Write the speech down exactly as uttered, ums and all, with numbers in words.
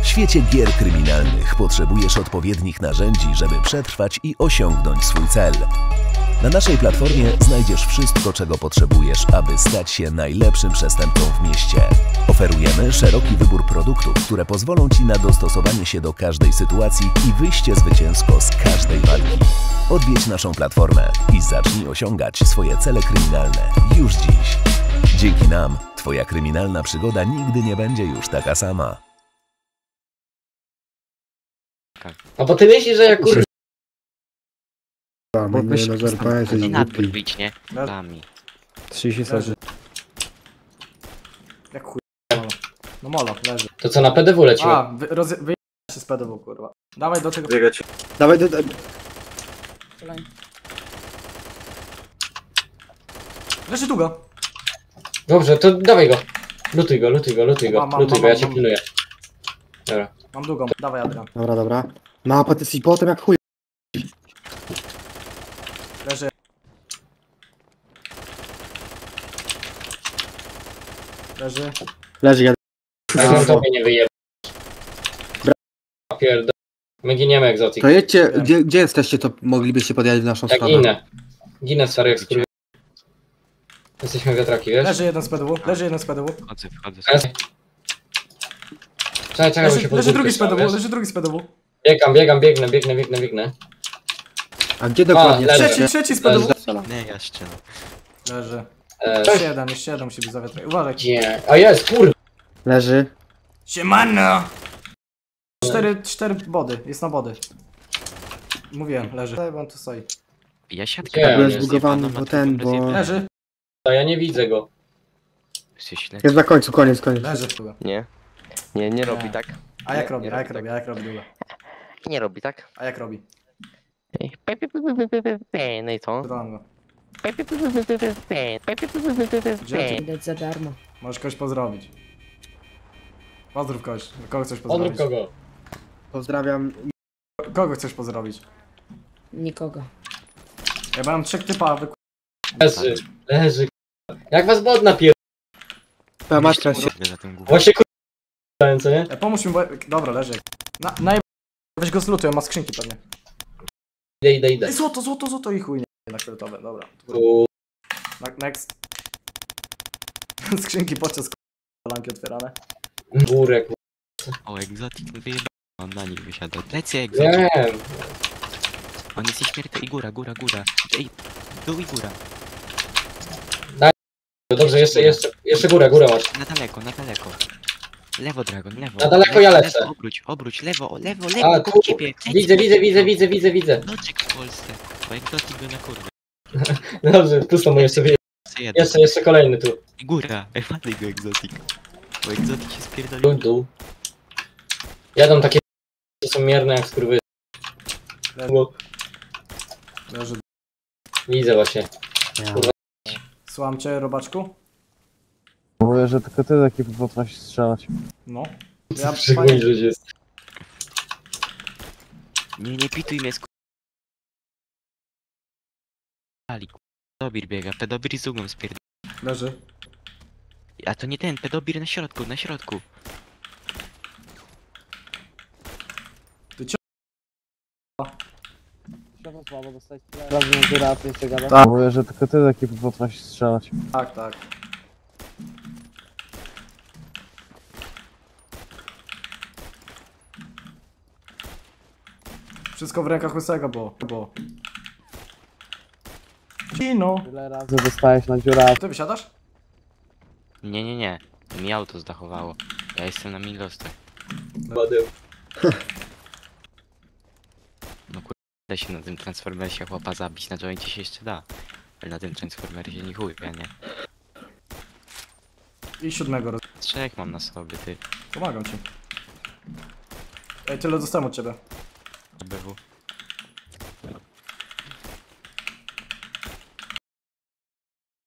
W świecie gier kryminalnych potrzebujesz odpowiednich narzędzi, żeby przetrwać i osiągnąć swój cel. Na naszej platformie znajdziesz wszystko, czego potrzebujesz, aby stać się najlepszym przestępcą w mieście. Oferujemy szeroki wybór produktów, które pozwolą Ci na dostosowanie się do każdej sytuacji i wyjście zwycięsko z każdej walki. Odwiedź naszą platformę i zacznij osiągać swoje cele kryminalne już dziś. Dzięki nam Twoja kryminalna przygoda nigdy nie będzie już taka sama. A bo ty myślisz, że ja kur... Bo Mnie na zerpa jesteś nadbór głupi. bić, nie? Dami. trzydzieści sekund. Jak chuj. No molo, leży. To co, na P D W leciło? A, wy, roz, wy się z P D W, kurwa. Dawaj do tego. Biegać. Dawaj, do, do, Leży tu go. Dobrze, to dawaj go. Lutuj go, lutuj go, lutuj go, Mam, mam, lutuj mam, go, ja mam, cię mam. pilnuję. Dobra. Mam długą. Dawaj Adrian. dobra, dobra. Mapa, ty jesteś potem jak chuj. Leży. Leży. Leży, ja... Ja bym tobie nie wyjebał. Pierdol. My giniemy egzotyk. To jedźcie, gdzie, gdzie jesteście, to moglibyście podjechać w naszą Tak stronę. ginę. Ginę stary jak skurwy. Jesteśmy wiatraki, wiesz? Leży jeden z P D W. Leży jeden z P D W. Wchodzę, wchodzę. Jest. Czekaj, czekaj, bo się Leży, leży drugi z P D W. wiesz? Leży drugi z P D W. Biegam, biegam, biegnę, biegnę, biegnę, biegnę. A gdzie dokładnie leży. Trzeci, jesteście? trzeci z P D W. Nie, jeszcze no. Leży. E, Jeszcze jeden, jeszcze jeden musi być za wiatrem. Uważaj. Gdzie? A jest, kur... Leży. Siemano! Cztery, cztery body. Jest na body. Mówiłem, leży. Daj, on tu stoi. Ja siatkę Gdzie? Ja on byłem jest zbugowany, bo ten, bo... Leży. A ja nie widzę go. Jesteś ślepy. Jest na końcu, koniec, koniec. Leży w chuj. Nie. Nie, nie robi Nie. tak. A jak Nie, robi, nie a jak robi robi, a jak robi długo? Nie robi tak. A jak robi? No i co? Dodam go. Gdzie? Widać za darmo. Możesz kogoś pozdrowić. Pozdrów kogoś. Kogo chcesz Odrób pozdrowić? kogo. Pozdrawiam. Kogo chcesz pozdrowić? Nikogo. Ja mam trzech typa, wy... Leży, leży. Jak was bot napier... Ta matka się... Za tym głową. Właśnie kur... co nie? E, pomóż mi, bo... Dobra, leży. Na, na... Weź go zlutuj, on ma skrzynki pewnie. Idę, idę, idę. Ej, złoto, złoto, złoto i chuj nie. Na fioletowe, dobra. Tu... Na, next. Skrzynki podczas lamki otwierane. Górek. O, egzotik wyjebał. On na nich wysiada. Lecę egzotik. Wiem. On jest śmiertelny. I góra, góra, góra. Ej, dół i góra. Dobrze, jeszcze, jeszcze, jeszcze górę, górę masz. Na daleko, na daleko. Lewo, Dragon, lewo. Na daleko lewo, ja lecę. Lewo, obróć, obróć, lewo, o, lewo, lewo, A, po tu, ciebie. widzę, widzę, widzę, widzę, widzę, widzę. Noczek w Polsce. Bo egzotik go na kurwę. Dobrze, tu są jeszcze, wie- Jeszcze jeden. jeszcze, jeszcze kolejny tu. I góra. Ej, ładny go egzotik. Bo egzotik się spierdolił. Dół, dół. Jadą takie, że są mierne jak skurwy. Bo Leży. widzę właśnie. Słucham cię, robaczku? Mówię, że tylko ty taki potrafisz strzelać. No. Ja, Szczególnie, że jest. Nie, nie pituj mnie, sku... Ali, ku- Pedobir biega, pedobir z długą spierdolił. Leży. A to nie ten, pedobir na środku, na środku. Tak. Mówię, że tylko ty taki potrafisz strzelać. Tak, tak. Wszystko w rękach łysego było. było. Kino. Tyle razy dostałeś na dziurę. Ty wysiadasz? Nie, nie, nie. Mi auto zdachowało. Ja jestem na milostach. Badeł. No kur... da się na tym Transformersie chłopa zabić, na joincie się jeszcze da. Ale na tym Transformersie nie chuj, ja nie. I siódmego roz... Trzech mam na sobie, ty. Pomagam ci. Ej, tyle dostałem od ciebie. B W.